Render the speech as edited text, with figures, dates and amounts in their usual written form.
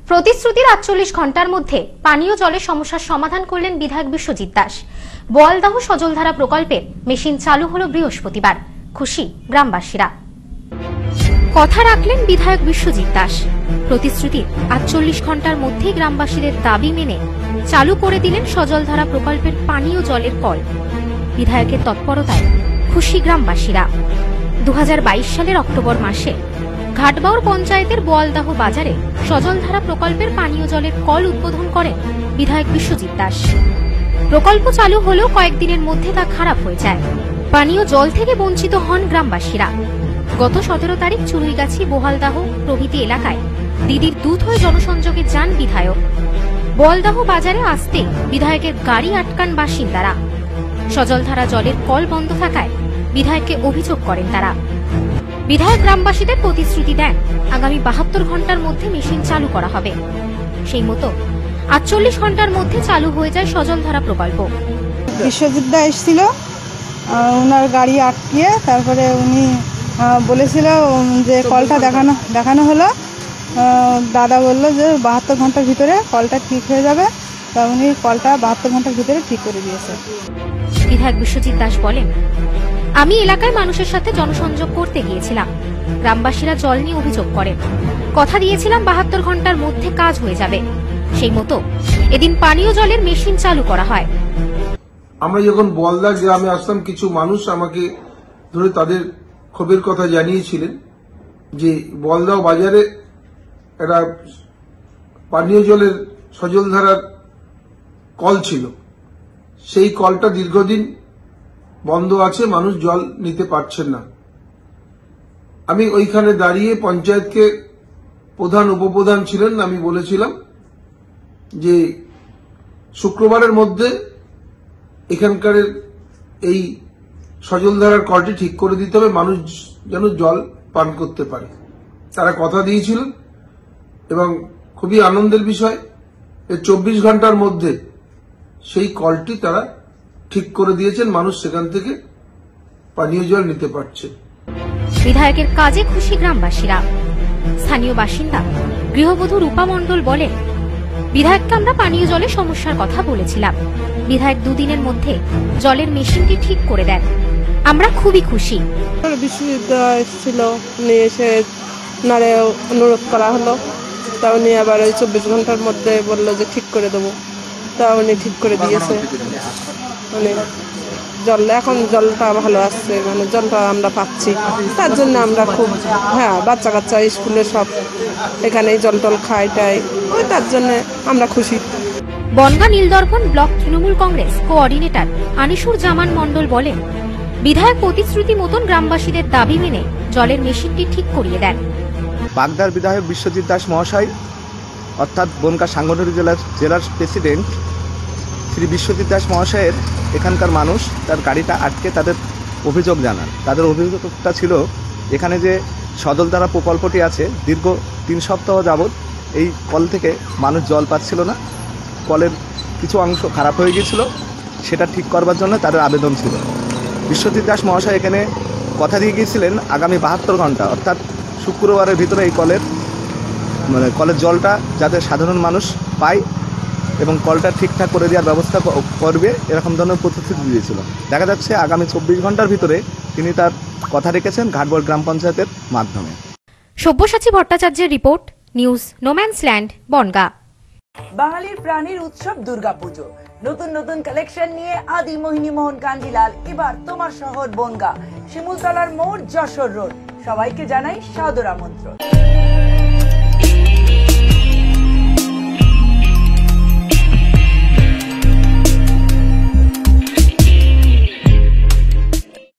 প্রতিশ্রুতির ৪৮ ঘন্টার মধ্যে পানীয় জলের সমস্যার সমাধান করলেন বিধায়ক বিশ্বজিৎ দাস। বোয়ালদাহ সজলধারা প্রকল্পের মেশিন চালু হলো বৃহস্পতিবার। খুশি গ্রামবাসীরা। কথা রাখলেন বিধায়ক বিশ্বজিৎ দাস। প্রতিশ্রুতির ৪৮ ঘন্টার মধ্যেই গ্রামবাসীদের দাবি মেনে চালু করে দিলেন সজলধারা প্রকল্পের পানীয় জলের কল। বিধায়কের তৎপরতায় খুশি গ্রামবাসীরা। ২০২২ সালের অক্টোবর মাসে ঘাটবাউর পঞ্চায়েতের বোয়ালদাহ বাজারে সজলধারা প্রকল্পের পানীয় জলের কল উদ্বোধন করেন বিধায়ক বিশ্বজিৎ দাস। প্রকল্প চালু হলেও কয়েকদিনের মধ্যে তা খারাপ হয়ে যায়। পানীয় জল থেকে বঞ্চিত হন গ্রামবাসীরা। গত ১৭ তারিখ চুরুইগাছি, বোয়ালদাহ প্রভৃতি এলাকায় দিদির দুধ হয়ে জনসংযোগে যান বিধায়ক। বোয়ালদাহ বাজারে আসতে বিধায়কের গাড়ি আটকান বাসিন্দারা। সজলধারা জলের কল বন্ধ থাকায় বিধায়ককে অভিযোগ করেন তারা। বিধায়ক গ্রামবাসীদের প্রতিশ্রুতি দেন আগামী ৭২ ঘন্টার মধ্যে মেশিন চালু করা হবে। সেই মতো ৪৮ ঘন্টার মধ্যে চালু হয়ে যায় সজলধারা প্রকল্প। বিশ্বজিৎ দা এসেছিল, ওনার গাড়ি আটকিয়ে তারপরে উনি বলেছিল যে কলটা দেখানো হলো। দাদা বললো যে ৭২ ঘন্টার ভিতরে কলটা ঠিক হয়ে যাবে। তা উনি কলটা ৭২ ঘন্টার ভিতরে ঠিক করে দিয়েছে। বিধায়ক বিশ্বজিৎ দাস বলেন, আমি এলাকায় মানুষের সাথে জনসংযোগ করতে গিয়েছিলাম। গ্রামবাসীরা জল নিয়ে অভিযোগ করেন। কথা দিয়েছিলাম ৭২ ঘন্টার মধ্যে কাজ হয়ে যাবে। সেই মতো এদিন পানীয় জলের মেশিন চালু করা হয়। আমরা যখন বোয়ালদা গ্রামে আসলাম, কিছু মানুষ আমাকে ধরে তাদের ক্ষোভের কথা জানিয়েছিলেন যে বোয়ালদাহ বাজারে একটা পানীয় জলের সজলধারার কল ছিল, সেই কলটা দীর্ঘদিন বন্ধ আছে, মানুষ জল নিতে পারছেন না। আমি ওইখানে দাঁড়িয়ে পঞ্চায়েতকে প্রধান উপপ্রধান ছিলেন, আমি বলেছিলাম যে শুক্রবারের মধ্যে এখানকার এই সজলধারার কলটি ঠিক করে দিতে হবে, মানুষ যেন জল পান করতে পারে। তারা কথা দিয়েছিলেন এবং খুবই আনন্দের বিষয়, ২৪ ঘন্টার মধ্যে সেই কলটি তারা ঠিক করে দিয়েছেন, মানুষ সেখান থেকে পানীয় জল নিতে পারছে। বিধায়কের কাজে খুশি গ্রামবাসীরা। স্থানীয় বাসিন্দা গৃহবধূ রূপা মণ্ডল বলেন, বিধায়ককে আমরা পানীয় জলের সমস্যার কথা বলেছিলাম। বিধায়ক দুদিনের মধ্যে জলের মেশিনটি ঠিক করে দেন। আমরা খুবই খুশি। বিশ্ববিদ্যালয় এসেছিল, উনি এসে নারে অনুরোধ করা হলো। তা উনি আবার ওই ২৪ ঘন্টার মধ্যে বললো যে ঠিক করে দেবো। তা উনি ঠিক করে দিয়েছে। মানে এখন জলটা ভালো আসছে, মানে জলটা আমরা পাচ্ছি। তার জন্য আমরা খুব বাচ্চা কাচ্চা স্কুলে সব এখানেই জল টল খাই টাই, ওই তার জন্য আমরা খুশি। বনগাঁ নীলদর্পণ ব্লক তৃণমূল কংগ্রেস কোঅর্ডিনেটর আনিসুর জামান মণ্ডল বলেন, বিধায়ক প্রতিশ্রুতি মতন গ্রামবাসীদের দাবি মেনে জলের মেশিনটি ঠিক করিয়ে দেন। বাগদার বিধায়ক বিশ্বজিৎ দাস মহাশয় অর্থাৎ বনগাঁ সাংগঠনিক জেলার প্রেসিডেন্ট শ্রী বিশ্বজিৎ দাস মহাশয়ের এখানকার মানুষ তার গাড়িটা আটকে তাদের অভিযোগ জানান। তাদের অভিযোগটা ছিল এখানে যে সজলধারা প্রকল্পটি আছে, দীর্ঘ ৩ সপ্তাহ যাবৎ এই কল থেকে মানুষ জল পাচ্ছিল না। কলের কিছু অংশ খারাপ হয়ে গিয়েছিল, সেটা ঠিক করবার জন্য তাদের আবেদন ছিল। বিশ্বজিৎ দাস মহাশয় এখানে কথা দিয়ে গিয়েছিলেন আগামী ৭২ ঘন্টা অর্থাৎ শুক্রবারের ভিতরে এই কলের জলটা যাতে সাধারণ মানুষ পায় এবং কলটা ঠিকঠাক করে দেওয়ার ব্যবস্থা করবে, এরকম ধরনের প্রতিশ্রুতি দিয়েছিল। দেখা যাচ্ছে আগামী ২৪ ঘন্টার ভিতরে তিনি তার কথা রেখেছেন ঘাটবাউর গ্রাম পঞ্চায়েতের মাধ্যমে। সব্যসাচী ভট্টাচার্যের রিপোর্ট, নিউজ নোম্যান্সল্যান্ড, বনগাঁ। বাঙালির প্রাণীর উৎসব দুর্গাপুজো। নতুন নতুন কালেকশন নিয়ে আদি মোহিনী মোহন কান্দিলাল এবার তোমার শহর বনগাঁ, শিমুলতলার মোড়, যশোর রোড। সবাইকে জানাই সাদর আমন্ত্রণ।